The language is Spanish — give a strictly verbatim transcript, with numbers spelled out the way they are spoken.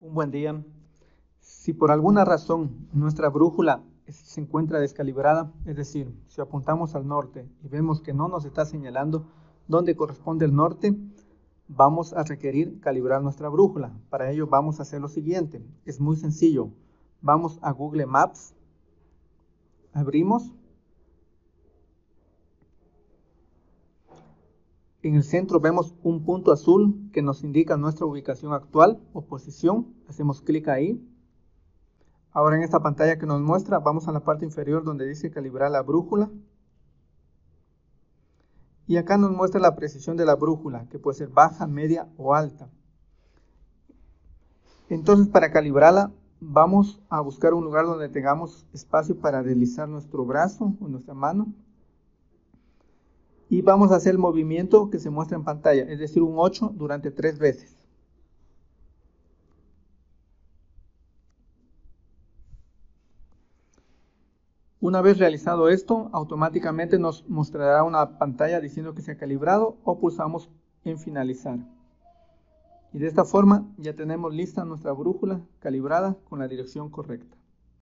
Un buen día. Si por alguna razón nuestra brújula se encuentra descalibrada, es decir, si apuntamos al norte y vemos que no nos está señalando dónde corresponde el norte, vamos a requerir calibrar nuestra brújula. Para ello vamos a hacer lo siguiente. Es muy sencillo. Vamos a Google Maps, abrimos. En el centro vemos un punto azul que nos indica nuestra ubicación actual o posición. Hacemos clic ahí. Ahora en esta pantalla que nos muestra, vamos a la parte inferior donde dice calibrar la brújula. Y acá nos muestra la precisión de la brújula, que puede ser baja, media o alta. Entonces, para calibrarla, vamos a buscar un lugar donde tengamos espacio para deslizar nuestro brazo o nuestra mano. Y vamos a hacer el movimiento que se muestra en pantalla, es decir, un ocho durante tres veces. Una vez realizado esto, automáticamente nos mostrará una pantalla diciendo que se ha calibrado o pulsamos en finalizar. Y de esta forma ya tenemos lista nuestra brújula calibrada con la dirección correcta.